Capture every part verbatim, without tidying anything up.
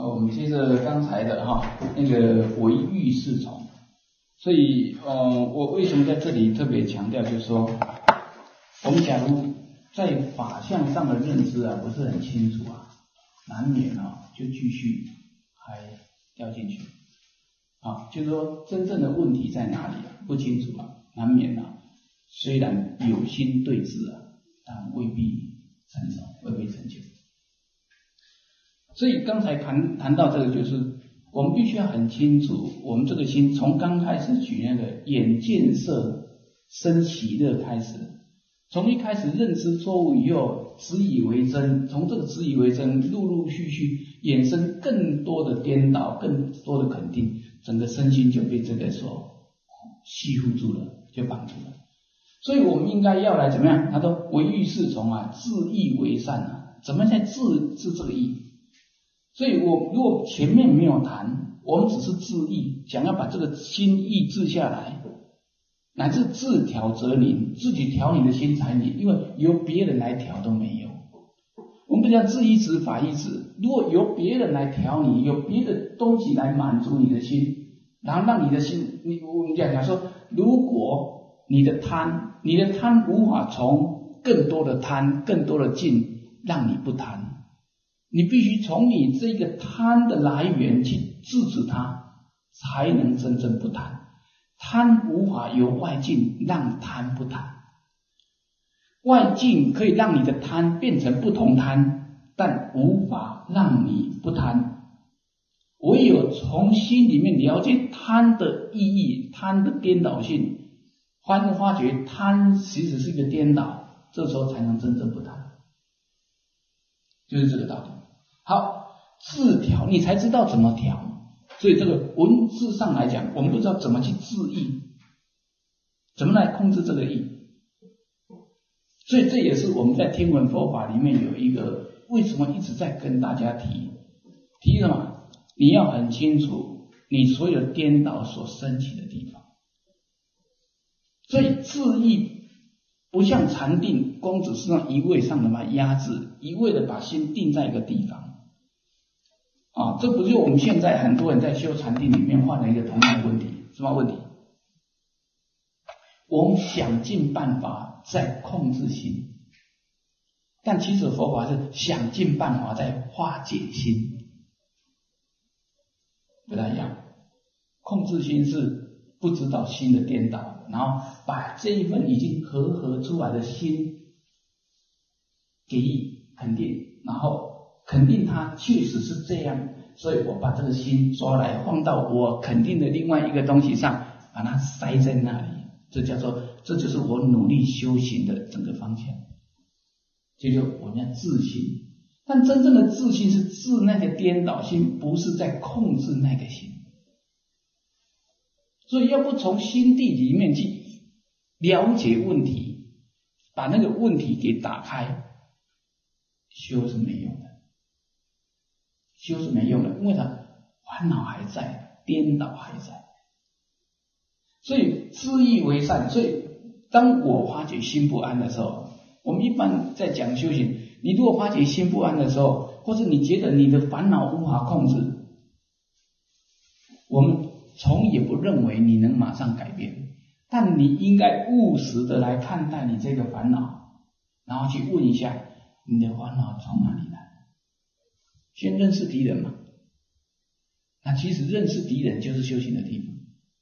呃，我们接着刚才的哈，那个唯欲是从，所以呃，我为什么在这里特别强调，就是说，我们假如在法相上的认知啊不是很清楚啊，难免啊就继续还掉进去啊，就是说真正的问题在哪里啊，不清楚啊，难免啊，虽然有心对治啊，但未必成熟，未必成就。所以刚才谈谈到这个，就是我们必须要很清楚，我们这个心从刚开始举那个眼见色生喜乐开始，从一开始认知错误以后，执以为真，从这个执以为真，陆陆续续衍生更多的颠倒，更多的肯定，整个身心就被这个所系缚住了，就绑住了。所以我们应该要来怎么样？他说唯欲是从啊，自意为善啊，怎么在自自这个意？所以我如果前面没有谈，我们只是自意，想要把这个心意治下来，乃至自调则灵，自己调你的心才灵，因为由别人来调都没有。我们不叫自依止法依止，如果由别人来调你，有别的东西来满足你的心，然后让你的心，你我们讲讲说，如果你的贪，你的贪无法从更多的贪、更多的尽让你不贪。你必须从你这个贪的来源去制止它，才能真正不贪。贪无法由外境让贪不贪，外境可以让你的贪变成不同贪，但无法让你不贪。唯有从心里面了解贪的意义，贪的颠倒性，发发觉贪其实是一个颠倒，这时候才能真正不贪，就是这个道理。好，自调你才知道怎么调，所以这个文字上来讲，我们不知道怎么去治意，怎么来控制这个意，所以这也是我们在天文佛法里面有一个为什么一直在跟大家提提什么？你要很清楚你所有颠倒所升起的地方，所以治意不像禅定，光只是让一味上的嘛压制，一味的把心定在一个地方。啊，这不是我们现在很多人在修禅定里面犯了一个同样的问题，什么问题？我们想尽办法在控制心，但其实佛法是想尽办法在化解心，不太一样。控制心是不知道心的颠倒，然后把这一份已经和合出来的心给予肯定，然后肯定它确实是这样，所以我把这个心抓来放到我肯定的另外一个东西上，把它塞在那里，这叫做这就是我努力修行的整个方向。这就我们叫自信，但真正的自信是治那个颠倒心，不是在控制那个心。所以要不从心地里面去了解问题，把那个问题给打开，修是没用的，修是没用的，因为它烦恼还在，颠倒还在。所以知意为善，所以当我发觉心不安的时候，我们一般在讲修行，你如果发觉心不安的时候，或者你觉得你的烦恼无法控制，我们从也不认为你能马上改变，但你应该务实的来看待你这个烦恼，然后去问一下你的烦恼从哪里来。先认识敌人嘛，那其实认识敌人就是修行的地方。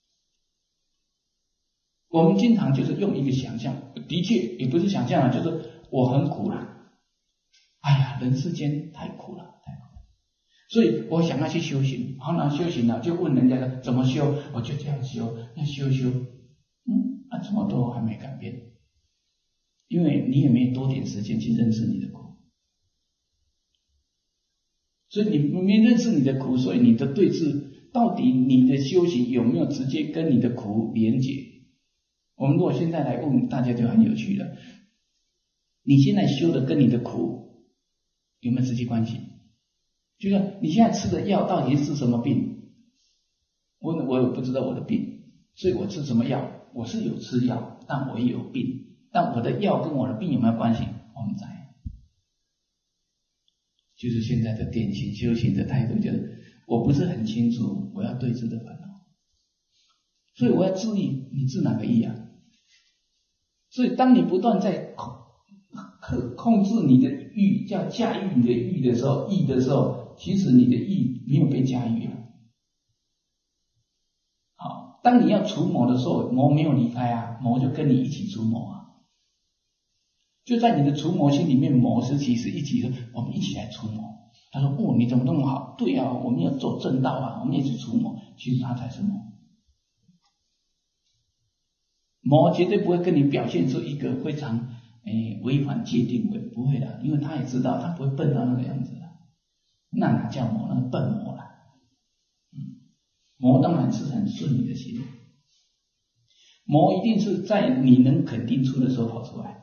我们经常就是用一个想象，的确也不是想象啊，就是我很苦了，哎呀，人世间太苦了，太苦了，所以我想要去修行。好，那修行了就问人家怎么修，我就这样修，要修修，嗯，啊，怎么都还没改变，因为你也没多点时间去认识你的苦。所以你没认识你的苦，所以你的对治，到底你的修行有没有直接跟你的苦连结？我们如果现在来问大家就很有趣了，你现在修的跟你的苦有没有直接关系？就说你现在吃的药到底是什么病？我我也不知道我的病，所以我吃什么药？我是有吃药，但我也有病，但我的药跟我的病有没有关系？我们在。 就是现在的典型修行的态度，就是我不是很清楚我要对治的烦恼，所以我要治意，你治哪个意啊？所以当你不断在控控控制你的欲，叫驾驭你的欲的时候，意的时候，其实你的意没有被驾驭啊。好，当你要除魔的时候，魔没有离开啊，魔就跟你一起除魔啊。就在你的除魔心里面，魔是其实一起说，我们一起来除魔。他说：“哦，你怎么那么好？对啊，我们要做正道啊，我们一起除魔。”其实他才是魔。魔绝对不会跟你表现出一个非常诶违反界定的，不会的，因为他也知道他不会笨到那个样子的，那哪叫魔？那个笨魔啦。嗯，魔当然是很顺你的心，魔一定是在你能肯定出的时候跑出来。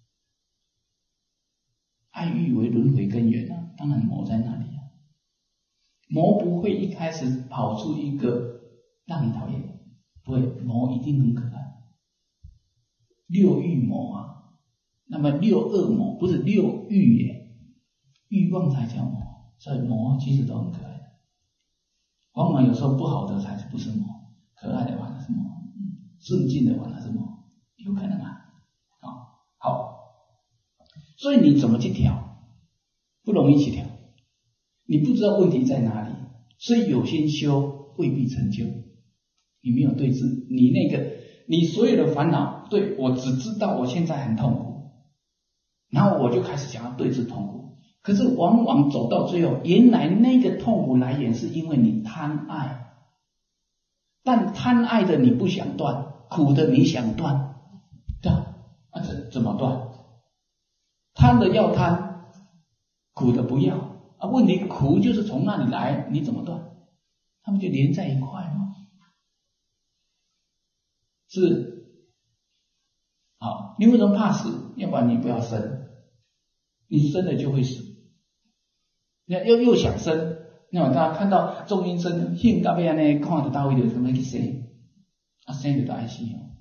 爱欲为轮回根源啊，当然魔在那里啊。魔不会一开始跑出一个让你讨厌，不会，魔一定很可爱。六欲魔啊，那么六恶魔不是六欲耶，欲望才叫魔，所以魔其实都很可爱的。往往有时候不好的才是不是魔，可爱的反而是魔，顺境的反而是魔，有可能啊。好，好。所以你怎么去调？不容易去调，你不知道问题在哪里，所以有心修未必成就。你没有对治，你那个你所有的烦恼，对，我只知道我现在很痛苦，然后我就开始想要对治痛苦，可是往往走到最后，原来那个痛苦来源是因为你贪爱，但贪爱的你不想断，苦的你想断，对啊，啊怎怎么断？贪的要贪，苦的不要啊。问题苦就是从那里来，你怎么断？他们就连在一块吗？是，好，你为什么怕死？要不然你不要生，你生了就会死。你又又想生，那大家看到众阴生，现到边呢，看得到位的怎么去生？啊，生就爱死哦。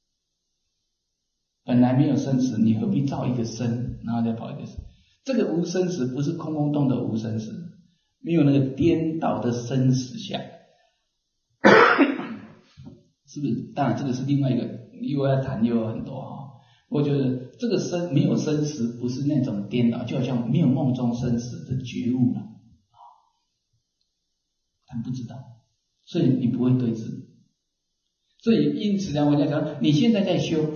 本来没有生死，你何必造一个生，然后再跑一个生？这个无生死不是空空洞的无生死，没有那个颠倒的生死相，是不是？当然这个是另外一个，又要谈又有很多哈。我觉得这个生没有生死，不是那种颠倒，就好像没有梦中生死的觉悟了，他不知道，所以你不会对治。所以因此呢，我在讲，你现在在修。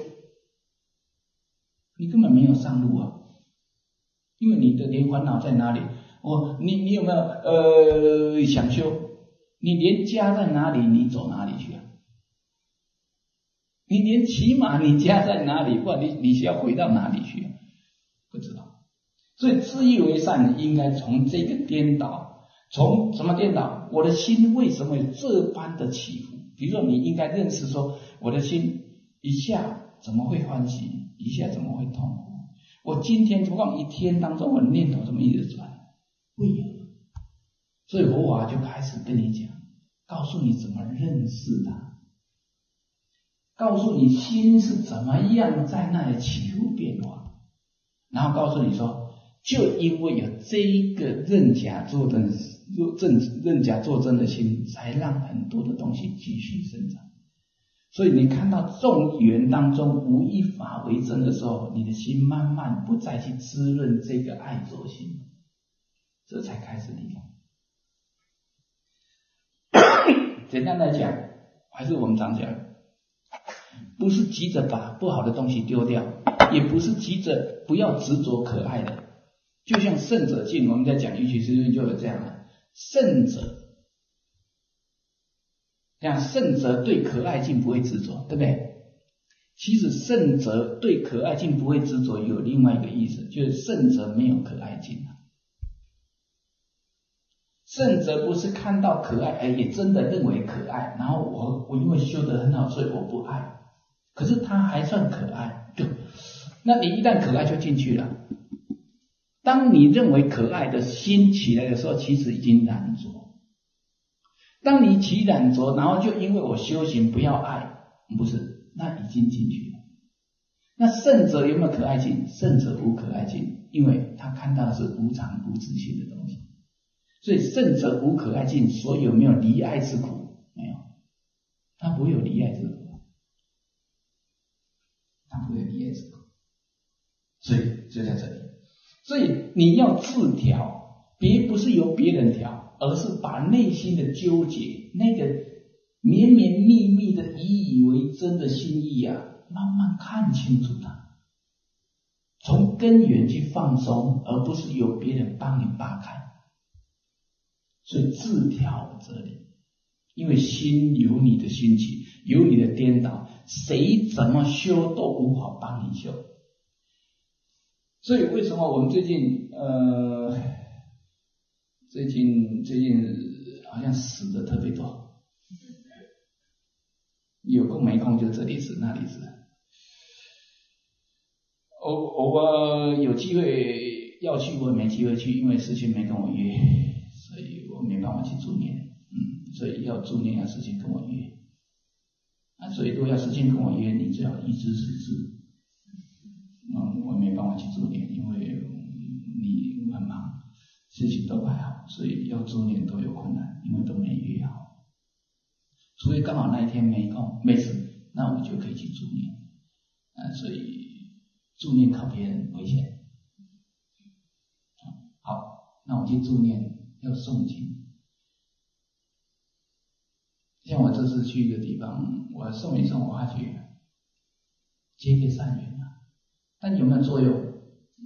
你根本没有上路啊，因为你的连烦恼在哪里？我你你有没有呃想修？你连家在哪里，你走哪里去啊？你连起码你家在哪里，不然你你是要回到哪里去啊？不知道。所以自以为善，应该从这个颠倒，从什么颠倒？我的心为什么有这般的起伏？比如说，你应该认识说，我的心一下怎么会欢喜？一下怎么会痛苦？我今天不光一天当中，我的念头怎么一直转？为何？所以佛法就开始跟你讲，告诉你怎么认识它，告诉你心是怎么样在那里起伏变化，然后告诉你说，就因为有这一个认假作真、认认假作真的心，才让很多的东西继续生长。所以你看到众缘当中无一法为真的时候，你的心慢慢不再去滋润这个爱着心，这才开始离开。简单来讲，还是我们常讲，不是急着把不好的东西丢掉，也不是急着不要执着可爱的。就像圣者境，我们在讲瑜伽师就有这样的圣者。像圣者对可爱境不会执着，对不对？其实圣者对可爱境不会执着，有另外一个意思，就是圣者没有可爱境。圣者不是看到可爱，哎，也真的认为可爱，然后我我因为修得很好，所以我不爱，可是他还算可爱，对，那你一旦可爱就进去了。当你认为可爱的心起来的时候，其实已经染着。当你起染着，然后就因为我修行不要爱，不是，那已经进去了。那圣者有没有可爱境？圣者无可爱境， 因为他看到的是无常无自性的东西。所以圣者无可爱境，所以有没有离爱之苦？没有，他不会有离爱之苦，他不会有离爱之苦。所以就在这里，所以你要自调，别不是由别人调，而是把内心的纠结，那个绵绵密密的以以为真的心意啊，慢慢看清楚它，从根源去放松，而不是由别人帮你扒开。所以自调这里，因为心有你的心情，有你的颠倒，谁怎么修都无法帮你修。所以为什么我们最近呃最近最近好像死的特别多，有空没空就这里死那里死，偶偶尔有机会要去我也没机会去，因为事情没跟我约，所以我没办法去助念。嗯，所以要助念要事情跟我约，啊，所以如果要事情跟我约，你最好一知十知。嗯，我没办法去助念，因为你很忙，事情都还好，所以要助念都有困难，因为都没约好。除非刚好那一天没空没事，那我就可以去助念。啊，所以助念靠别人危险。好，那我去助念要诵经。像我这次去一个地方，我诵一诵，我发觉皆给善缘啊。但有没有作用？嗯，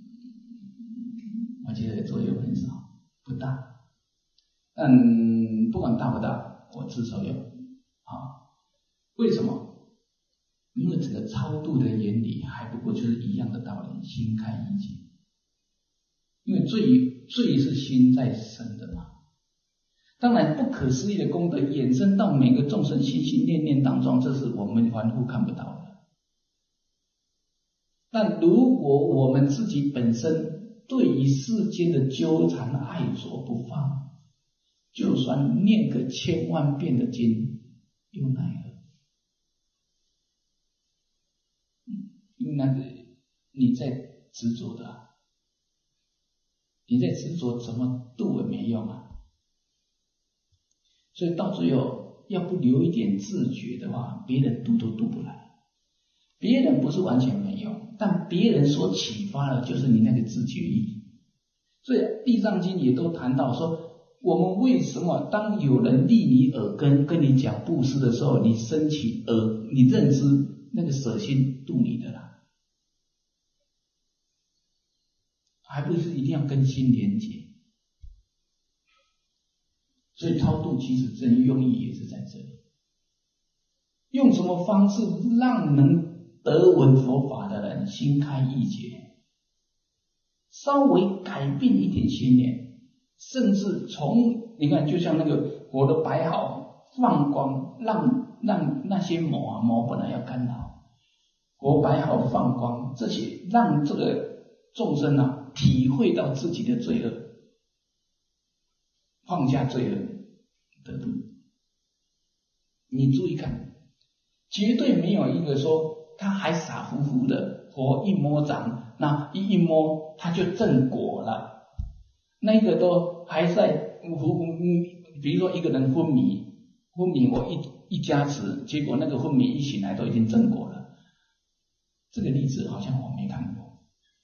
我觉得作用很少，不大。但不管大不大，我至少有啊。为什么？因为整个超度的原理还不过就是一样的道理，心开意解。因为罪罪是心在生的嘛。当然，不可思议的功德衍生到每个众生心心念念当中，这是我们凡夫看不到的。但如果我们自己本身对于世间的纠缠爱着不放，就算念个千万遍的经，又奈何？因为那个你在执着的、啊，你在执着怎么度也没用啊。所以到最后，要不留一点自觉的话，别人度都度不来。别人不是完全没用，但别人所启发的就是你那个自觉意。所以《地藏经》也都谈到说，我们为什么当有人立你耳根跟你讲布施的时候，你升起耳，你认知那个舍心度你的啦，还不是一定要跟心连结。所以超度其实真用意也是在这里，用什么方式让能得闻佛法的人心开意解，稍微改变一点心念，甚至从你看，就像那个火的摆好放光，让让那些魔啊魔本来要干扰，火摆好放光，这些让这个众生啊体会到自己的罪恶，放下罪恶得度。你注意看，绝对没有一个说他还傻乎乎的，火一摸掌，那一一摸他就正果了。那个都还在，比如说一个人昏迷，昏迷我一一加持，结果那个昏迷一醒来都已经正果了。这个例子好像我没看过。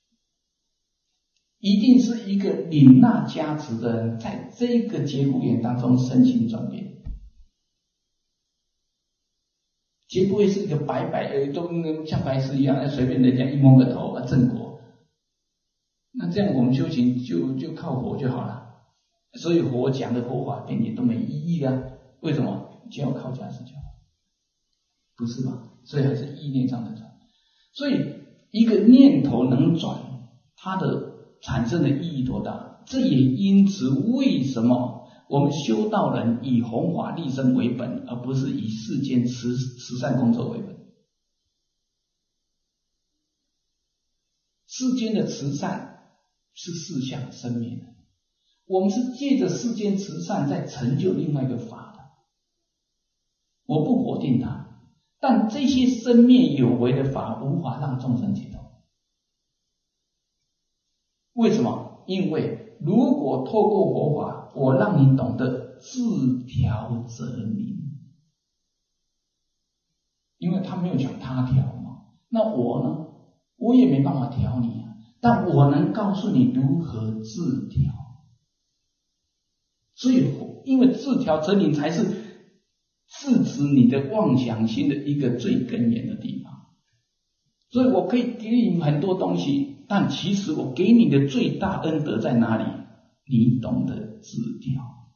一定是一个领纳加持的人，在这个节骨眼当中身心转变。绝不会是一个白白呃，都像白痴一样，随便人家一摸个头啊正果。那这样我们修行就就靠火就好了。所以佛讲的佛法对你都没意义啊。为什么？就要靠加持就好，不是吧？所以还是意念上的转。所以一个念头能转，它的产生的意义多大？这也因此为什么我们修道人以弘法利生为本，而不是以世间慈慈善工作为本。世间的慈善是世相生灭的，我们是借着世间慈善在成就另外一个法的。我不否定它，但这些生灭有为的法无法让众生解脱。 为什么？因为如果透过佛法，我让你懂得自调则明，因为他没有讲他调嘛，那我呢？我也没办法调你啊，但我能告诉你如何自调。所以，因为自调则明才是制止你的妄想心的一个最根源的地方。所以我可以给你很多东西，但其实我给你的最大恩德在哪里？你懂得自调，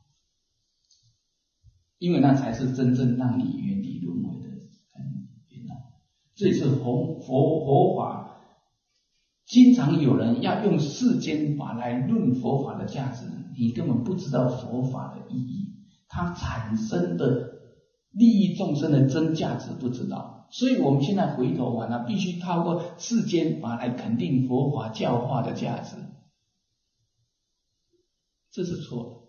因为那才是真正让你远离轮回的根源。这也是佛佛佛法，经常有人要用世间法来论佛法的价值，你根本不知道佛法的意义，它产生的利益众生的真价值不知道。所以我们现在回头玩了，必须透过世间法来肯定佛法教化的价值，这是错的。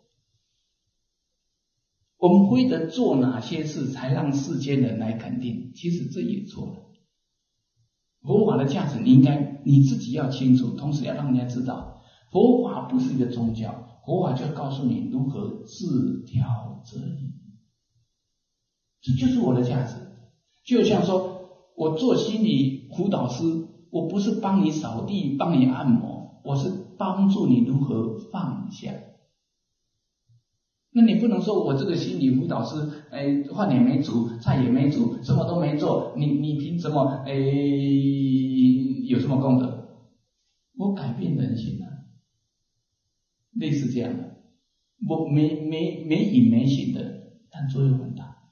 我们会得做哪些事才让世间人来肯定？其实这也错了。佛法的价值你应该你自己要清楚，同时要让人家知道，佛法不是一个宗教，佛法就告诉你如何自调则明，这就是我的价值。就像说我做心理辅导师，我不是帮你扫地帮你按摩，我是帮助你如何放下。那你不能说我这个心理辅导师，哎，饭也没煮，菜也没煮，什么都没做，你你凭什么哎有什么功德？我改变人心了，类似这样的，我没没没影没形的，但作用很大，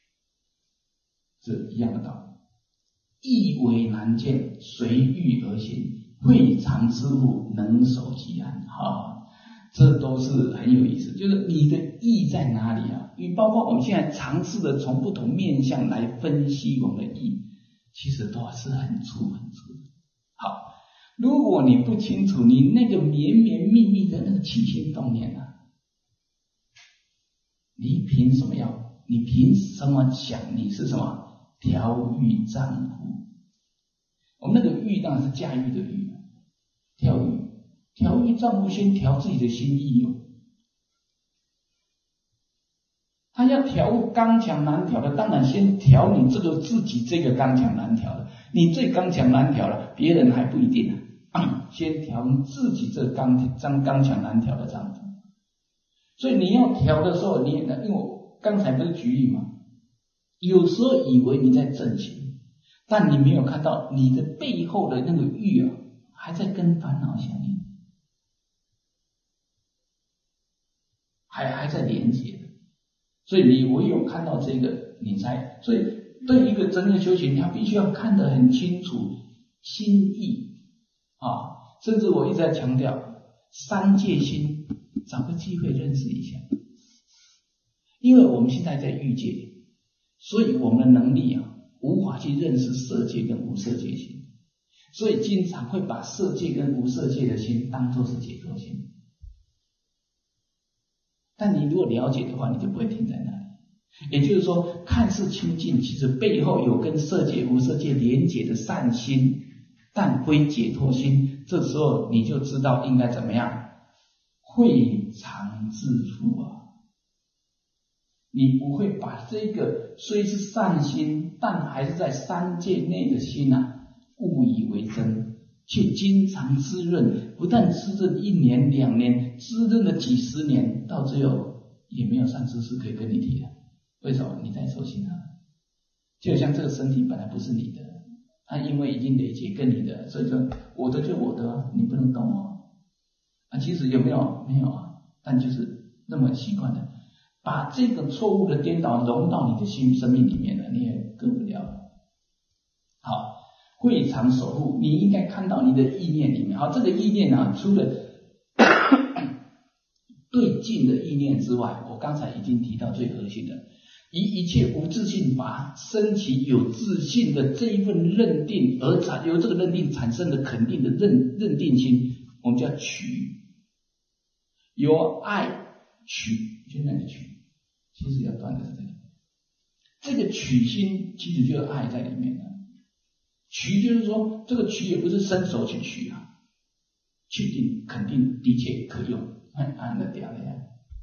是一样的道理。意为难见，随遇而行，会常之物，能守其安。哈。这都是很有意思，就是你的意在哪里啊？因为包括我们现在尝试的从不同面向来分析我们的意，其实都是很粗很粗的。好，如果你不清楚你那个绵绵密密的那个起心动念啊，你凭什么要？你凭什么想你是什么调御丈夫？我们那个御当然是驾驭的御，调御。调御丈夫先调自己的心意哦，他要调刚强难调的，当然先调你这个自己这个刚强难调的，你最刚强难调了，别人还不一定啊。先调你自己这刚刚刚强难调的丈夫，所以你要调的时候，你因为我刚才不是举例吗？有时候以为你在正行，但你没有看到你的背后的那个欲啊，还在跟烦恼相应。还还在连接的，所以你唯有看到这个，你才所以对一个真正修行，他必须要看得很清楚心意啊。甚至我一直在强调三界心，找个机会认识一下，因为我们现在在欲界，所以我们的能力啊无法去认识色界跟无色界心，所以经常会把色界跟无色界的心当作是解脱心。但你如果了解的话，你就不会停在那里。也就是说，看似清净，其实背后有跟色界、无色界连结的善心，但非解脱心。这时候你就知道应该怎么样，会常自负啊！你不会把这个虽是善心，但还是在三界内的心啊，误以为真。却经常滋润，不但滋润一年两年，滋润了几十年，到最后也没有善知识可以跟你提了。为什么？你在受刑啊？就像这个身体本来不是你的，它因为已经累积跟你的，所以说我的就我的，你不能动哦。啊，其实有没有？没有啊，但就是那么习惯的，把这个错误的颠倒融到你的心生命里面了，你也割不了了。好。会常守护，你应该看到你的意念里面，好，这个意念啊，除了对境的意念之外，我刚才已经提到最核心的，以一切无自性法升起有自性的这一份认定，而产由这个认定产生的肯定的认认定心，我们叫取，由爱取，就那个取，其实要断的是这个，这个取心其实就有爱在里面了。取就是说，这个取也不是伸手去取啊， 确定肯定的确可用，按按了掉了呀，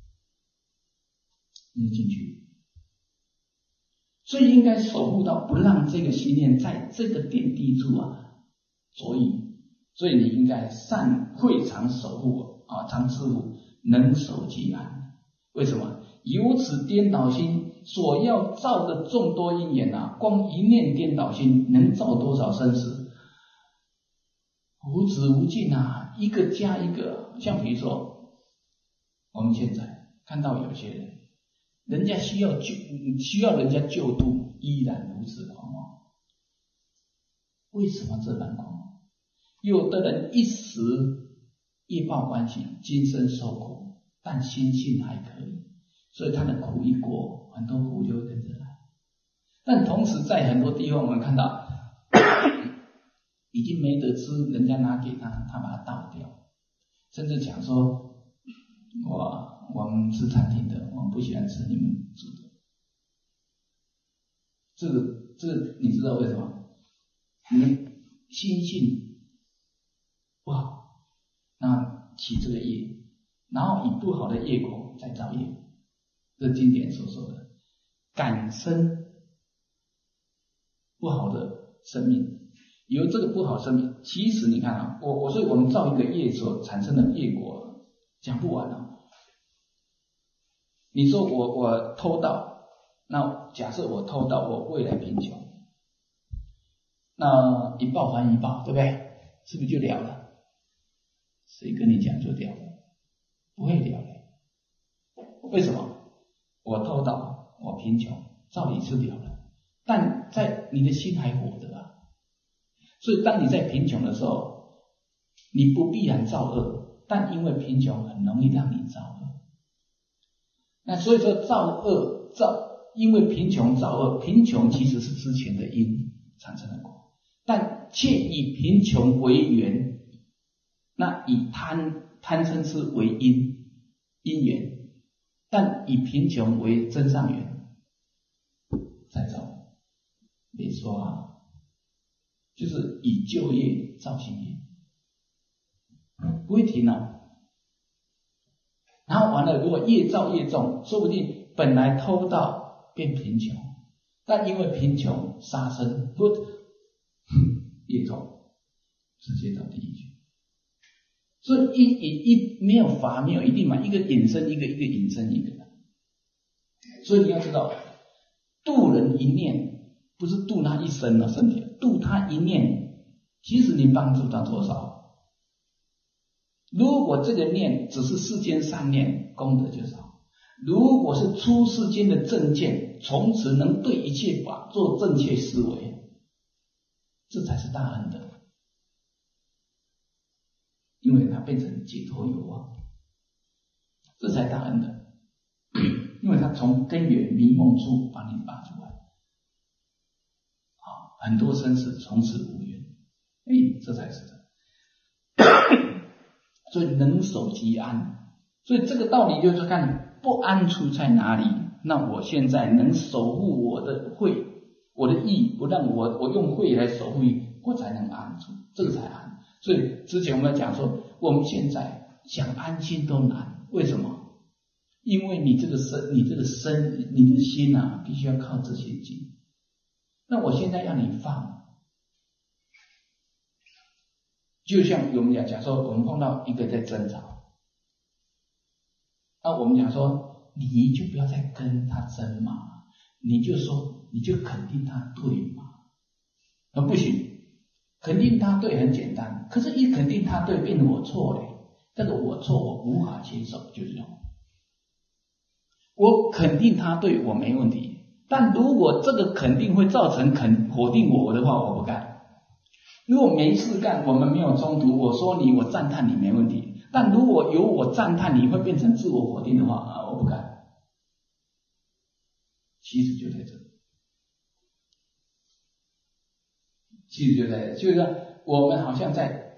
你进去。所以应该守护到不让这个心念在这个点滴处啊着意，所以你应该善会常守护啊，常持护，能守即安。为什么？由此颠倒心所要造的众多因缘啊，光一念颠倒心能造多少生死？无止无尽啊，一个加一个。像比如说，我们现在看到有些人，人家需要救，需要人家救度，依然如此狂妄。为什么这般狂妄？有的人一时业报关系，今生受苦，但心性还可以，所以他的苦一过，很多苦就会跟着来。但同时在很多地方我们看到已经没得吃，人家拿给他，他把它倒掉，甚至讲说我我们吃餐厅的，我们不喜欢吃你们煮的。这个这个你知道为什么？你的心性不好，那起这个业，然后以不好的业果再造业。这经典所说的感生不好的生命，由这个不好生命，其实你看啊，我我所以我们造一个业所产生的业果讲不完啊。你说我我偷盗，那假设我偷盗，我未来贫穷，那一报还一报，对不对？是不是就了了？谁跟你讲就了了？不会了了。为什么？我偷盗，我贫穷，照理是了了，但在你的心还活着啊。所以当你在贫穷的时候，你不必然造恶，但因为贫穷很容易让你造恶。那所以说造恶造，因为贫穷造恶，贫穷其实是之前的因产生的果，但却以贫穷为缘，那以贪贪嗔痴为因因缘，但以贫穷为真上缘，再造，没说啊，就是以旧业造新业，不会停哦。然后完了，如果业造业重，说不定本来偷盗变贫穷，但因为贫穷杀生，不业重，直接到地狱去。所以一一一没有法，没有一定嘛，一个引申一个，一个引申一个。所以你要知道，度人一念，不是度他一生的身体，度他一念，其实你帮助他多少？如果这个念只是世间善念，功德就少；如果是出世间的正见，从此能对一切法做正确思维，这才是大恩的，因为它变成解脱有望，这才大恩的，因为它从根源迷梦处把你拔出来，啊，很多生死从此无缘，哎，这才是的。所以能守即安，所以这个道理就是看不安处在哪里。那我现在能守护我的慧，我的意，不让我我用慧来守护意，我才能安住，这个才安。所以之前我们讲说，我们现在想安心都难，为什么？因为你这个身，你这个身，你的心啊，必须要靠这些经。那我现在让你放。就像我们讲，假设我们碰到一个在争吵，那我们讲说，你就不要再跟他争嘛，你就说，你就肯定他对嘛，啊不行，肯定他对很简单，可是一肯定他对变成我错嘞，这个我错我无法接受，就是这样。我肯定他对我没问题，但如果这个肯定会造成肯否定我的话，我不干。如果没事干，我们没有冲突，我说你，我赞叹你没问题。但如果由我赞叹你会变成自我否定的话，啊，我不干。其实就在这，其实就在这，就是说我们好像在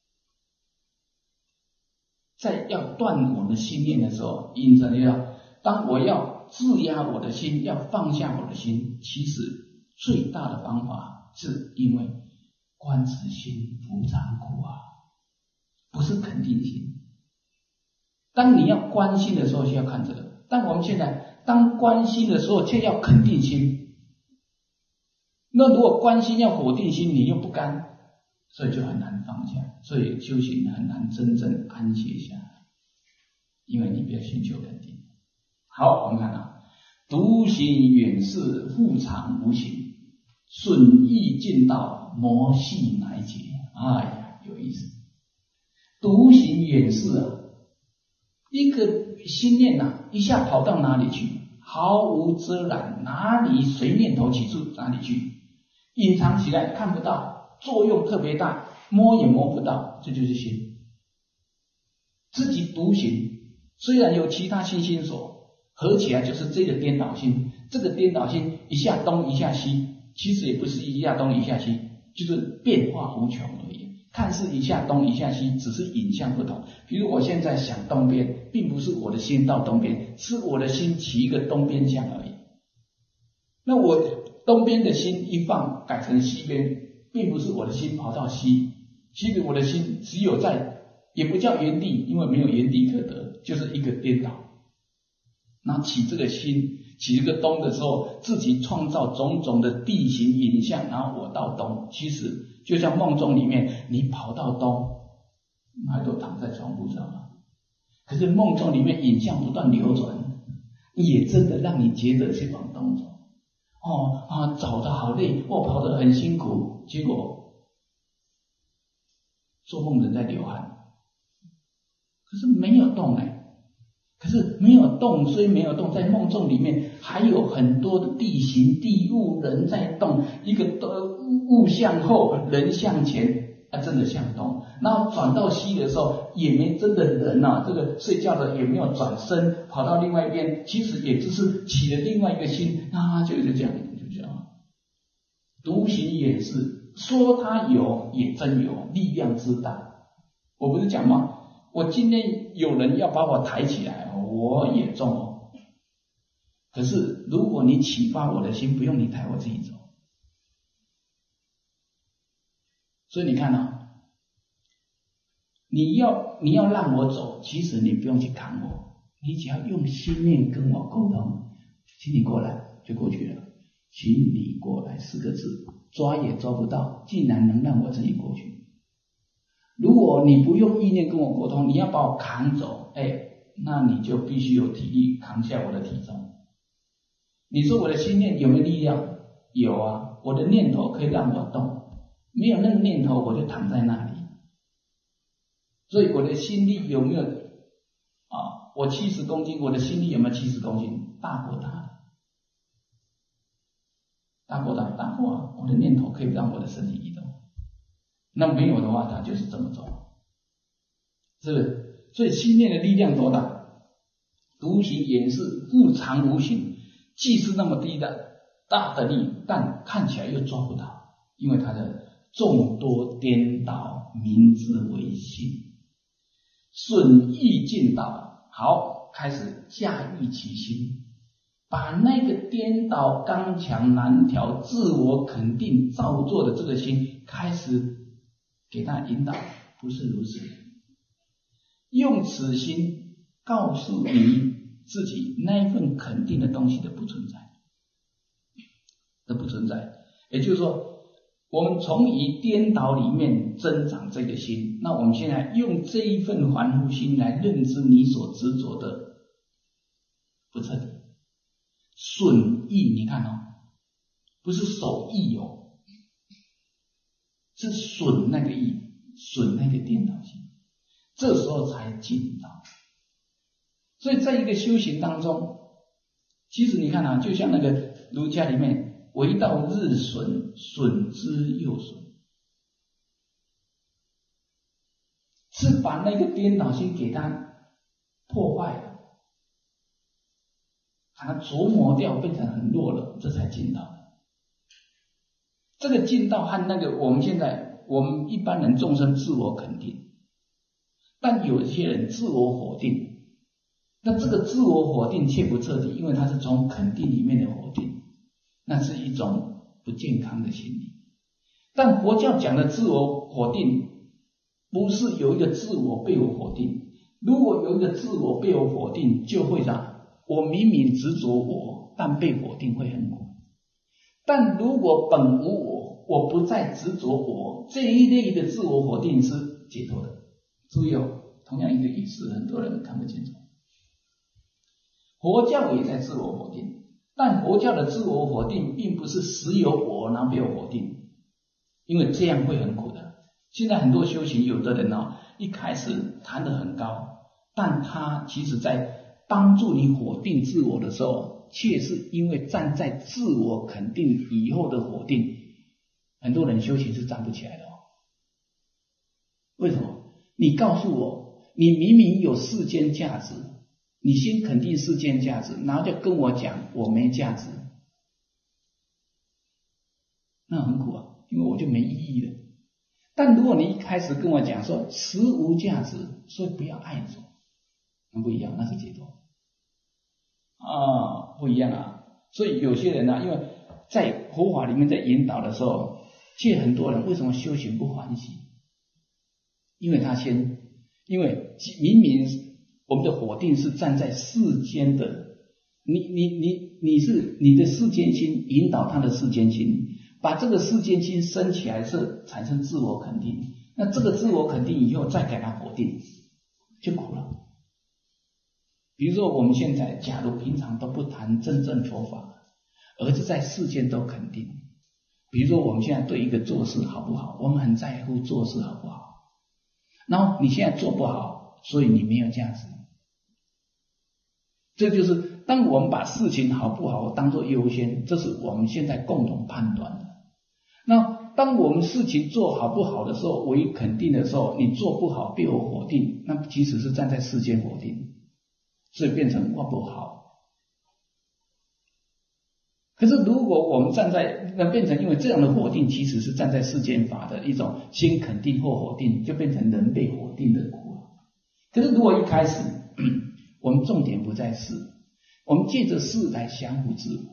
在要断我的心念的时候，因着要当我要制压我的心，要放下我的心，其实最大的方法是因为观自心无常苦啊， 不是肯定心。当你要关心的时候，需要看这个。但我们现在当关心的时候，却要肯定心。那如果关心要否定心，你又不甘，所以就很难放下。所以修行很难真正安歇下来，因为你不要寻求肯定。好，我们看啊，独行远视，复常无形，损益尽道，魔系乃解。哎呀，有意思。独行远视啊，一个心念啊，一下跑到哪里去，毫无遮拦，哪里随念头起处哪里去，隐藏起来看不到，作用特别大，摸也摸不到，这就是心。自己独行，虽然有其他心心所，合起来就是这个颠倒心。这个颠倒心一下东一下西，其实也不是一下东一下西，就是变化无穷而已。看似一下东一下西，只是影像不同。比如我现在想东边，并不是我的心到东边，是我的心起一个东边相而已。那我东边的心一放改成西边，并不是我的心跑到西，其实我的心只有在，也不叫原地，因为没有原地可得，就是一个颠倒。那起这个心，起这个东的时候，自己创造种种的地形影像，然后我到东，其实就像梦中里面，你跑到东，还都躺在床铺上了。可是梦中里面影像不断流转，也真的让你觉得是往东走。哦啊，走得好累，我、哦、跑得很辛苦，结果做梦人在流汗，可是没有动哎。可是没有动，虽没有动，在梦中里面还有很多的地形、地物、人在动，一个物向后，人向前，啊，真的向东。然后转到西的时候，也没真的人啊，这个睡觉的也没有转身跑到另外一边，其实也只是起了另外一个心，啊，就是这样，就这样。独行远视，说它有也真有，力量之大。我不是讲吗？我今天有人要把我抬起来，我也中哦。可是如果你启发我的心，不用你抬，我自己走。所以你看啊，你要你要让我走，其实你不用去扛我，你只要用心念跟我沟通，请你过来就过去了。请你过来四个字，抓也抓不到，竟然能让我自己过去。如果你不用意念跟我沟通，你要把我扛走，哎，那你就必须有体力扛下我的体重。你说我的心念有没有力量？有啊，我的念头可以让我动，没有那个念头我就躺在那里。所以我的心力有没有啊？我七十公斤，我的心力有没有七十公斤？大过他的，大过他，大过啊！我的念头可以让我的身体移动。那没有的话，他就是这么走，是不是？所以心念的力量多大？独行远视，复常无形，既是那么低的大的力，但看起来又抓不到，因为它的众多颠倒，名之为心，损益尽道。好，开始驾驭其心，把那个颠倒、刚强、难调、自我肯定、造作的这个心，开始给他引导，不是如此。用此心告诉你自己，那一份肯定的东西的不存在，的不存在。也就是说，我们从以颠倒里面增长这个心，那我们现在用这一份凡夫心来认知你所执着的不彻底。损益，你看哦，不是守益哦，是损那个益，损那个颠倒心，这时候才进道。所以在一个修行当中，其实你看啊，就像那个儒家里面，为道日损，损之又损，是把那个颠倒心给它破坏了，把它琢磨掉，变成很弱了，这才进道。这个进道和那个我们现在我们一般人众生自我肯定，但有些人自我否定。那这个自我否定却不彻底，因为它是从肯定里面的否定，那是一种不健康的心理。但佛教讲的自我否定不是有一个自我被我否定。如果有一个自我被我否定，就会让我明明执着我，但被否定会很苦。但如果本无我，我不再执着我，这一类的自我否定是解脱的。注意哦，同样一个意思，很多人看不清楚。佛教也在自我否定，但佛教的自我否定并不是实有我然后被我否定，因为这样会很苦的。现在很多修行，有的人哦，一开始谈得很高，但他其实在帮助你否定自我的时候，却是因为站在自我肯定以后的否定，很多人修行是站不起来的哦。为什么？你告诉我，你明明有世间价值，你先肯定世间价值，然后就跟我讲我没价值，那很苦啊，因为我就没意义了。但如果你一开始跟我讲说实无价值，所以不要爱着，那不一样，那是解脱啊，不一样啊。所以有些人呢、啊，因为在佛法里面在引导的时候，却很多人为什么修行不欢喜？因为他先，因为明明我们的否定是站在世间的，你你你你是你的世间心引导他的世间心，把这个世间心升起来是产生自我肯定，那这个自我肯定以后再给他否定，就苦了。比如说我们现在假如平常都不谈真正佛法，而是在世间都肯定，比如说我们现在对一个做事好不好，我们很在乎做事好不好，然后你现在做不好，所以你没有价值。这就是当我们把事情好不好当作优先，这是我们现在共同判断的。那当我们事情做好不好的时候，我一肯定的时候，你做不好被我否定，那其实是站在世间否定，所以变成我不好。可是如果我们站在那变成，因为这样的否定其实是站在世间法的一种先肯定后否定，就变成人被否定的苦。可是如果一开始我们重点不在事，我们借着事来降服自我，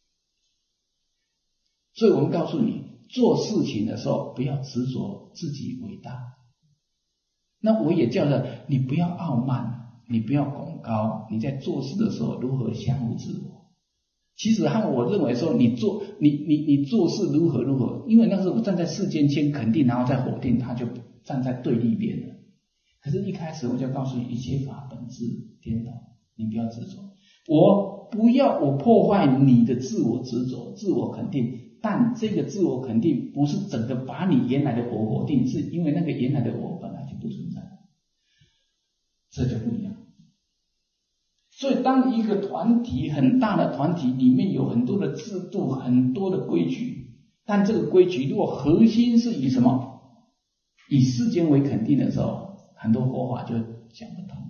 所以我们告诉你，做事情的时候不要执着自己伟大。那我也叫了你不要傲慢，你不要拱高，你在做事的时候如何降服自我。其实和我认为说你做你你你做事如何如何，因为那时候站在世间先肯定，然后再否定，他就站在对立边了。可是一开始我就告诉你，一切法本质颠倒，你不要执着。我不要我破坏你的自我执着、自我肯定，但这个自我肯定不是整个把你原来的我否定，是因为那个原来的我本来就不存在，这就不一样。所以当一个团体很大的团体里面有很多的制度、很多的规矩，但这个规矩如果核心是以什么？以世间为肯定的时候，很多佛法就讲不通。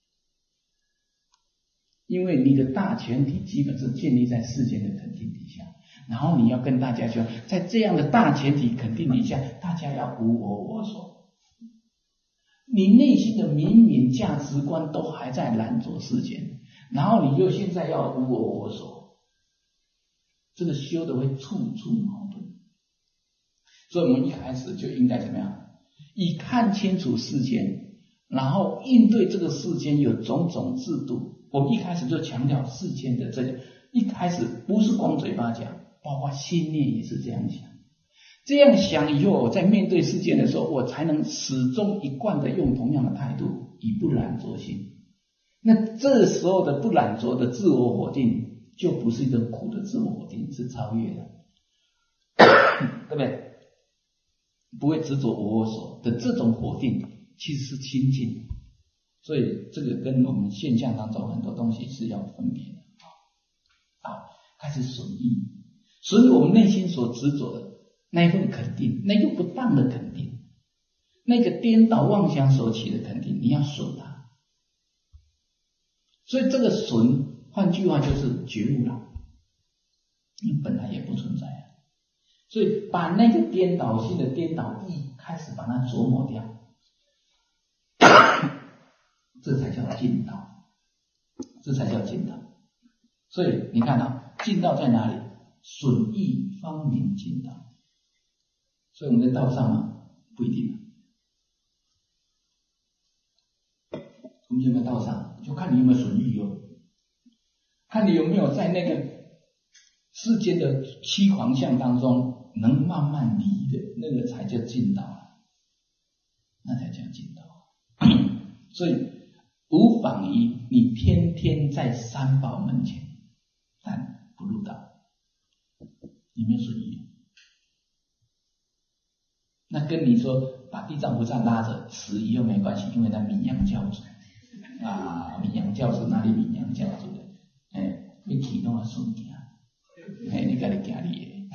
因为你的大前提基本是建立在世间的肯定底下，然后你要跟大家说，在这样的大前提肯定底下，大家要无我我所。你内心的明明价值观都还在拦着世间，然后你又现在要无我我所，这个修的会处处矛盾。所以我们一开始就应该怎么样？以看清楚世间，然后应对这个世间有种种制度。我们一开始就强调世间的这个，一开始不是光嘴巴讲，包括心念也是这样想。这样想以后，我在面对世间的时候，我才能始终一贯的用同样的态度，以不染着心。那这时候的不染着的自我否定，就不是一个苦的自我否定，是超越的，对不对？不会执着我我所的这种否定，其实是清净。所以这个跟我们现象当中很多东西是要分别的。好，开始损益，损我们内心所执着的那一份肯定，那个不当的肯定，那个颠倒妄想所起的肯定，你要损它。所以这个损，换句话就是觉悟了，你本来也不存在啊。所以把那个颠倒性的颠倒意开始把它琢磨掉，这才叫进道，这才叫进道。所以你看到进道在哪里？损益方明进道。所以我们在道上吗？不一定。 你有没有道上，就看你有没有损益哦，看你有没有在那个世间的七狂相当中能慢慢离的，那个才叫进道，那才叫进道。所以无妨于你天天在三宝门前，但不入道，你没有损益。那跟你说把地藏菩萨拉着死又没关系，因为他名扬教主啊，名扬教主哪里名扬教主的？哎，你启动了顺行，哎，你家己行你的，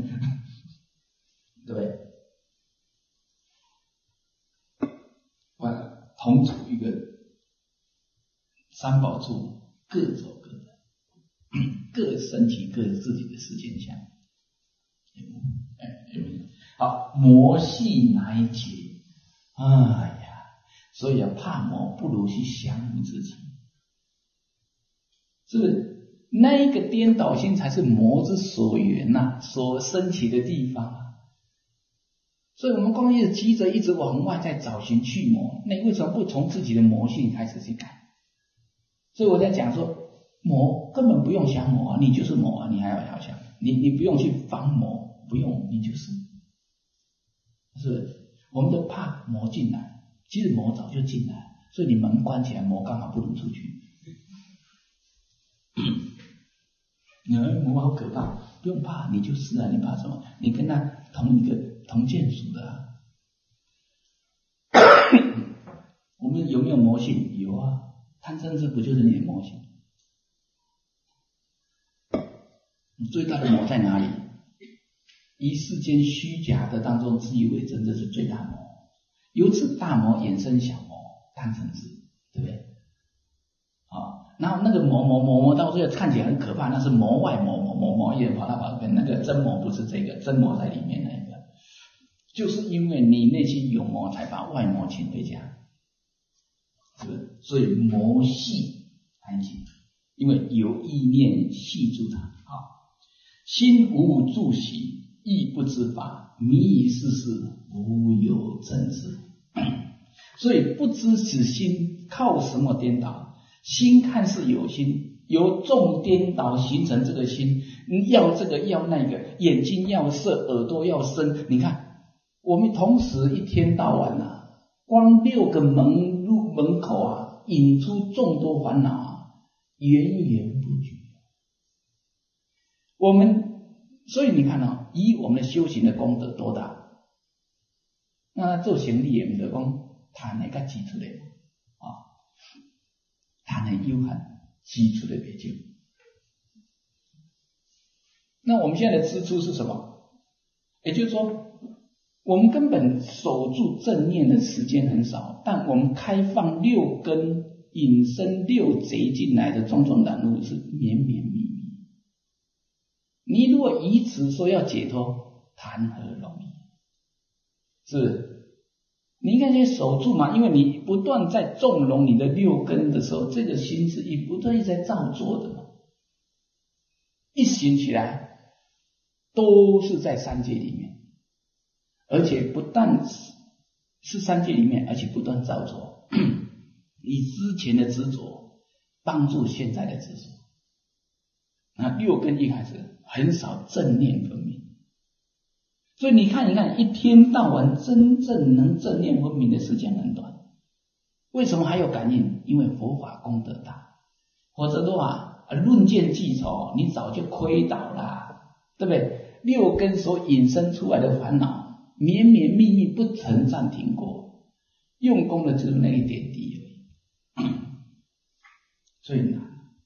对不对？我同处一个三宝处，各走各的，各升起各自己的世间相。哎，好，魔系难解，哎呀，所以要怕魔，不如去降伏自己，是不是？那一个颠倒心才是魔之所缘呐、啊，所升起的地方啊。所以我们光一直急着一直往外在找寻去魔，那为什么不从自己的魔性开始去改？所以我在讲说，魔根本不用降魔啊，你就是魔啊，你还要要降，你你不用去防魔，不用，你就是。是不是？我们都怕魔进来，其实魔早就进来，所以你门关起来，魔刚好不能出去。你们魔好可怕，不用怕，你就是啊，你怕什么？你跟他同一个同眷属的、啊。我们有没有魔性？有啊，贪嗔痴不就是你的魔性？你最大的魔在哪里？以世间虚假的当中自以为真，这是最大魔。由此大魔衍生小魔，贪嗔痴，对不对？啊，然后那个魔魔魔魔到最后看起来很可怕，那是魔外魔魔魔魔也跑到跑边，那个真魔不是这个，真魔在里面那个，就是因为你内心有魔，才把外魔请回家，是不是？所以魔系安心，因为有意念系住它啊，心无住喜。亦不知法，迷于世事，无有正知。所以不知此心靠什么颠倒？心看似有心，由众颠倒形成这个心，要这个要那个，眼睛要色，耳朵要声。你看，我们同时一天到晚啊，光六个门入门口啊，引出众多烦恼啊，源源不绝。我们。所以你看哦，以我们的修行的功德多大，那做行李我们就讲贪的甲支出来啊，贪的有限，支出的不少。那我们现在的支出是什么？也就是说，我们根本守住正念的时间很少，但我们开放六根引申六贼进来的种种染污是绵绵密密。你如果以此说要解脱，谈何容易？是不是？你应该先守住嘛，因为你不断在纵容你的六根的时候，这个心是一不断一直在造作的嘛。一醒起来，都是在三界里面，而且不但是三界里面，而且不断造作。以之前的执着帮助现在的执着。那六根一开始很少正念分明，所以你看，你看，一天到晚真正能正念分明的时间很短。为什么还有感应？因为佛法功德大，否则的话，论剑记仇，你早就亏倒了，对不对？六根所引申出来的烦恼，绵绵密密，不曾暂停过，用功的就是那一点滴而已，最难。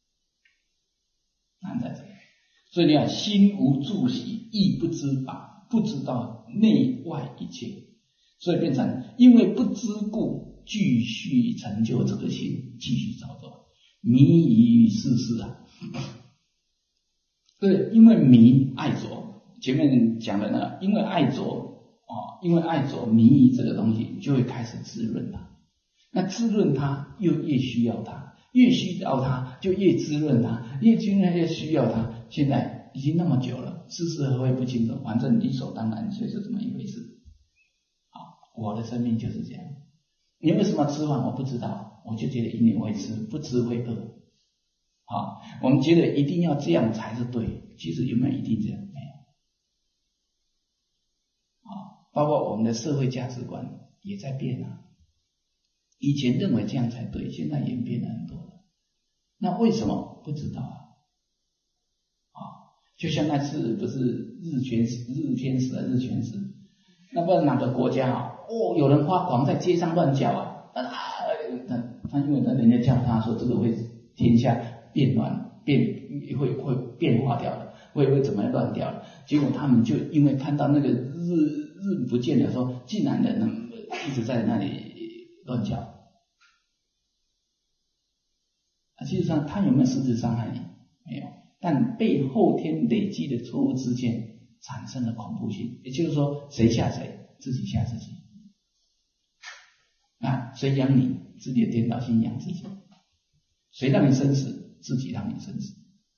难在这里，所以你看，心无住喜，亦不知法，不知道内外一切，所以变成因为不知故，继续成就这个心，继续造作，迷于世事啊。对，因为迷爱着，前面讲的呢，因为爱着哦，因为爱着迷于这个东西，就会开始滋润它。那滋润它，又越需要它。越需要它，就越滋润它，越滋润越需要它。现在已经那么久了，是是何谓不清楚，反正理所当然就是这么一回事。啊，我的生命就是这样。你为什么吃饭？我不知道。 我就觉得一年会吃，不吃会饿。啊，我们觉得一定要这样才是对，其实有没有一定这样？没有。啊，包括我们的社会价值观也在变啊。以前认为这样才对，现在演变了很多了。那为什么？不知道啊。啊，就像那次不是日全食、日偏食啊、日全食，那不哪个国家啊？哦，有人发狂在街上乱叫啊！啊，他他因为他人家叫他说这个会天下变乱，变会会变化掉了，会会怎么样乱掉了？结果他们就因为看到那个日日不见了，说竟然人一直在那里乱叫。啊，事实上他有没有实质伤害你？没有，但被后天累积的错误事件产生了恐怖性，也就是说，谁吓谁，自己吓自己。啊，谁养你，自己的颠倒心养自己；谁让你生死，自己让你生死。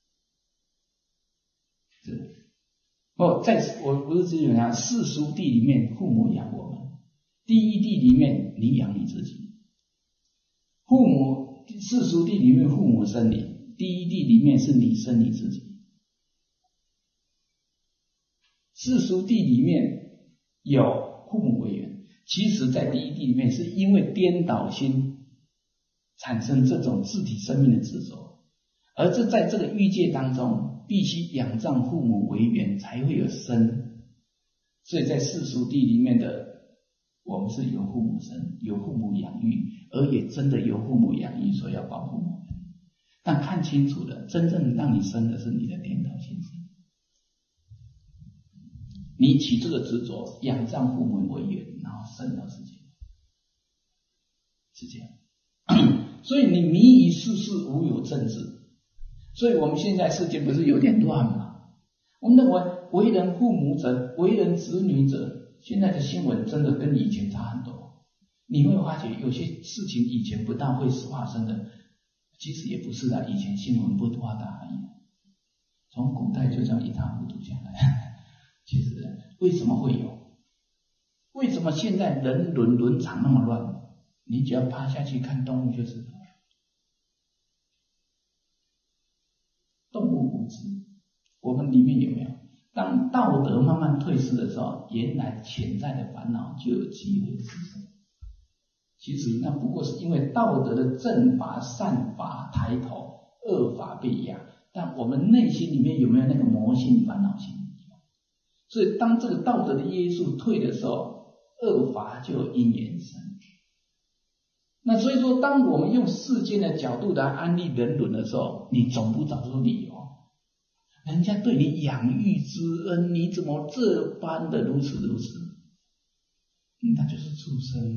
是，哦，在我不是只有讲世俗地里面，父母养我们；第一地里面，你养你自己。父母世俗地里面，父母生你；第一地里面是你生你自己。世俗地里面有父母为源，其实在第一地里面是因为颠倒心产生这种自体生命的执着，而这在这个欲界当中必须仰仗父母为源才会有生，所以在世俗地里面的我们是由父母生，由父母养育，而也真的由父母养育，所以要保护我们。但看清楚了，真正让你生的是你的颠倒心生。你起这个执着，仰仗父母为源，然后生到世界，是这样。所以你迷于世事，无有正治。所以我们现在世界不是有点乱吗？我们认为为人父母者，为人子女者，现在的新闻真的跟以前差很多。你会发觉有些事情以前不大会发生的，其实也不是啊，以前新闻不发达而已。从古代就这样一塌糊涂下来。其实为什么会有？为什么现在人伦伦常那么乱？你只要趴下去看动物就知道了。动物无知，我们里面有没有？当道德慢慢退失的时候，原来潜在的烦恼就有机会滋生。其实那不过是因为道德的正法、善法抬头，恶法被压。但我们内心里面有没有那个魔性、烦恼心？所以当这个道德的约束退的时候，恶法就有因缘生。那所以说，当我们用世间的角度来安利人伦的时候，你总不找出理由。人家对你养育之恩，你怎么这般的如此如此？嗯，他就是畜生啊，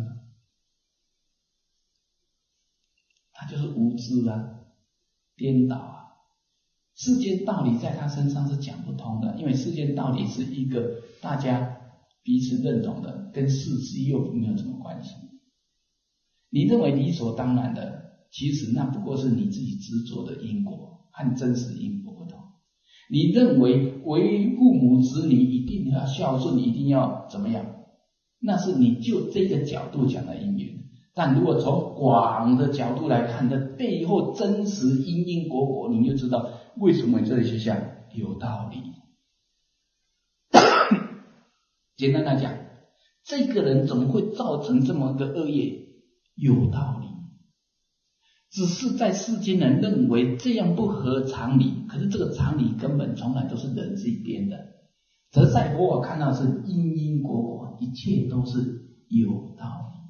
他就是无知啊，颠倒啊。世间道理在他身上是讲不通的，因为世间道理是一个大家彼此认同的，跟事实又没有什么关系。你认为理所当然的，其实那不过是你自己执着的因果，和真实因果不同。你认为为父母子女一定要孝顺，一定要怎么样，那是你就这个角度讲的因缘。但如果从广的角度来看，的背后真实因因果果，你就知道为什么这些项有道理。简单来讲，这个人怎么会造成这么个恶业？有道理，只是在世间人认为这样不合常理，可是这个常理根本从来都是人自己编的。则在佛法看到是因因果果，一切都是有道理。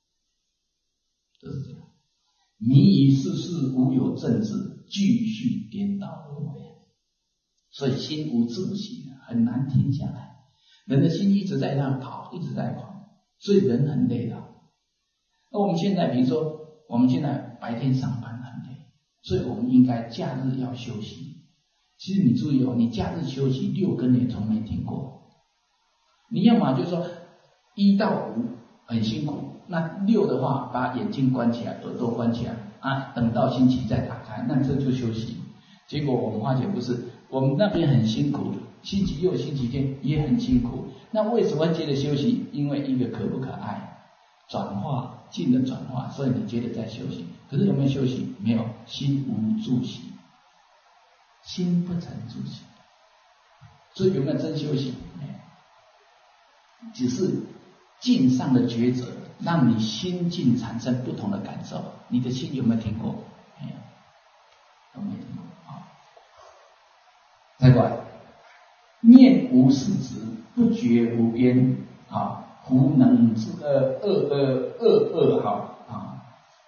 就是这样，迷于世事，无有正治，继续颠倒轮回，所以心无自省，很难停下来。人的心一直在那跑，一直在跑，所以人很累的。那我们现在，比如说，我们现在白天上班很累，所以我们应该假日要休息。其实你注意哦，你假日休息六根也从没听过。你要么就是说一到五很辛苦。那六的话，把眼睛关起来，耳朵关起来啊，等到星期再打开，那这就休息。结果我们发现不是，我们那边很辛苦，星期六、星期天也很辛苦。那为什么接着休息？因为一个可不可爱，转化境的转化，所以你觉得在休息。可是有没有休息？没有，心无住息，心不曾住息。所以有没有真休息？没有，只是境上的抉择，让你心境产生不同的感受。你的心有没有听过？没有，都没听过啊。再过来，念无是执，不觉无边啊。胡能这个恶恶恶恶哈啊，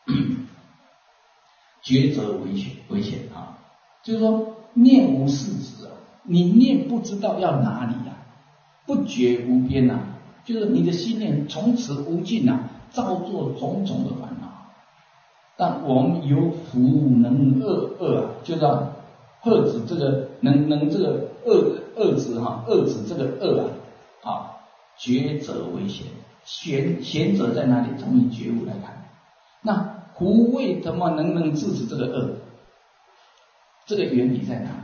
抉择危险危险啊，就是说念无是执啊，你念不知道要哪里啊，不觉无边呐、啊，就是你的心念从此无尽啊，造作种种的烦恼。但我们有福能恶恶啊，就是要遏止这个能能这个恶遏止哈，遏止这个恶啊啊。抉择为贤，贤贤者在哪里？从你觉悟来看，那胡为什么能能制止这个恶？这个原理在哪里？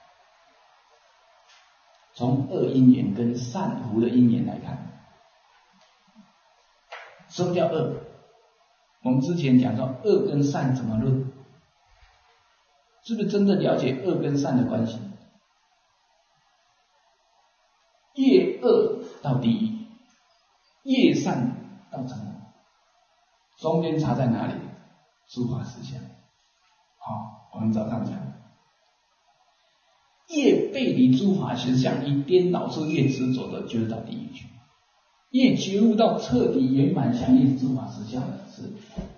从恶因缘跟善胡的因缘来看，什么叫恶？我们之前讲到恶跟善怎么论，是不是真的了解恶跟善的关系？越恶到地狱，越善到成佛，中间差在哪里？诸法实相。好，我们早上讲，越背离诸法实相，越颠倒出越执着的，就是到地狱去；越觉悟到彻底圆满相应诸法实相的，是。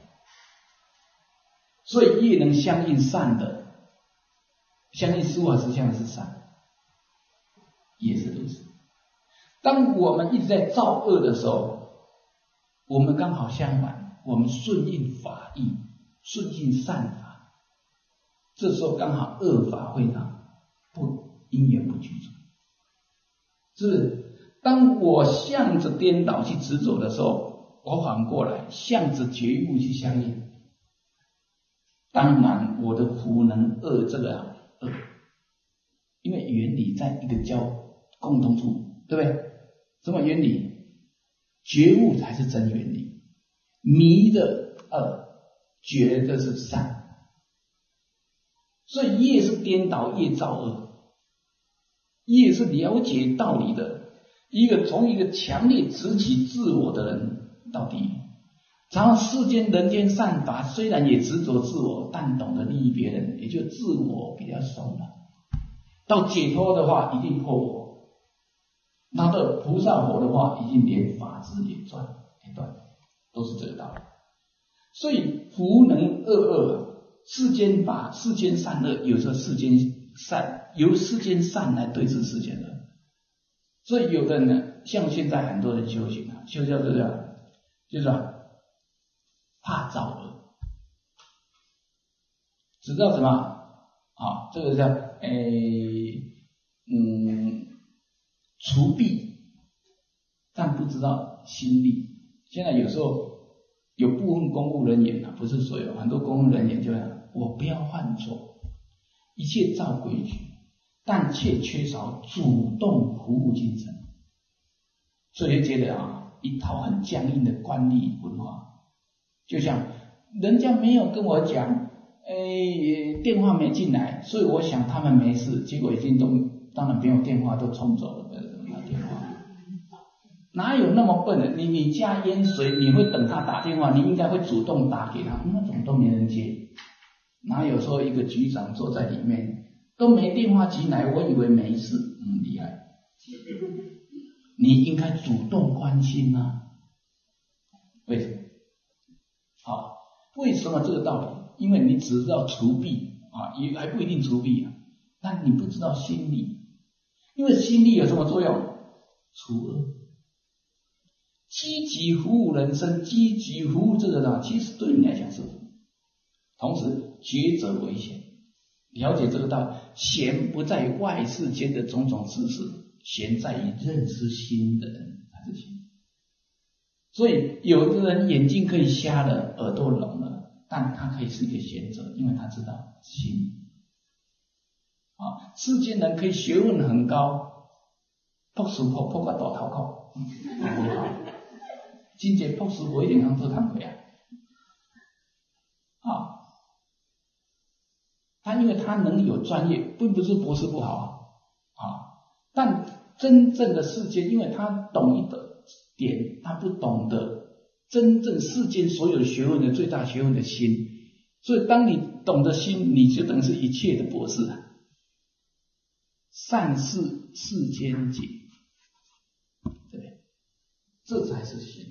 所以越能相应善的，相应诸法实相的是善，也是如此。当我们一直在造恶的时候，我们刚好相反，我们顺应法义，顺应善法，这时候刚好恶法会呢不因缘不具足，是不是？当我向着颠倒去执着的时候，我反过来向着觉悟去相应，当然我的福能恶这个恶，因为原理在一个交共同处，对不对？什么原理？觉悟才是真原理，迷的恶，觉的是善，所以业是颠倒，业造恶，业是了解道理的。一个从一个强烈执起自我的人到地狱，然后世间人间善法虽然也执着自我，但懂得利益别人，也就自我比较松了。到解脱的话，一定破我。那到菩萨佛的话，已经连法执也断也断，都是这个道理。所以福能恶恶，世间法、世间善恶，有时候世间善由世间善来对治世间恶。所以有的人呢，像现在很多人修行啊，修叫这个就是啊，怕造恶，知道什么啊？这个叫诶嗯。除弊，但不知道心力。现在有时候有部分公务人员啊，不是所有，很多公务人员就讲，我不要犯错，一切照规矩，但却缺少主动服务精神，所以就觉得啊，一套很僵硬的官吏文化，就像人家没有跟我讲，哎，电话没进来，所以我想他们没事，结果已经都当然没有电话都冲走了。电话哪有那么笨的？你你家淹水，你会等他打电话？你应该会主动打给他，那种都没人接。哪有说一个局长坐在里面都没电话进来，我以为没事，嗯，厉害。你应该主动关心啊。为什么？好，为什么这个道理？因为你只知道除弊啊，也还不一定除弊啊，但你不知道心力。因为心力有什么作用？除恶，积极服务人生，积极服务这个呢，其实对你来讲是福。同时，抉择为贤，了解这个道理，贤不在外世间的种种知识，贤在于认识心的人才是贤。所以，有的人眼睛可以瞎了，耳朵聋了，但他可以是一个贤者，因为他知道心。啊，世间人可以学问很高。博士博博个大头壳，真正博士无一定通做工课啊， 他因为他能有专业，并不是博士不好啊，啊，但真正的世间，因为他懂一个点，他不懂得真正世间所有学问的最大学问的心，所以当你懂得心，你就等于是一切的博士啊。善事世间解，对，这才是心。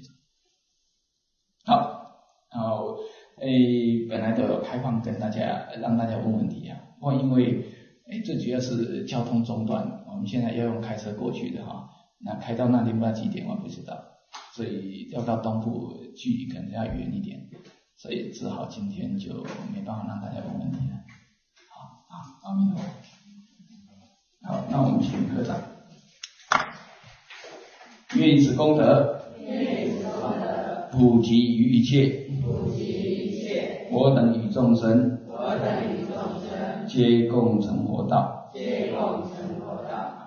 好，好，诶，本来都有开放跟大家让大家问问题啊，不过因为诶最主要是交通中断，我们现在要用开车过去的哈，那开到那里不知道几点我不知道，所以要到东部距离可能要远一点，所以只好今天就没办法让大家问问题了。好，好，阿弥陀佛。好，那我们请科长。愿以此功德， 愿以此功德， 普及于一切， 普及于一切， 我等与众生， 我等与众生， 皆共成佛道。 皆共成佛道。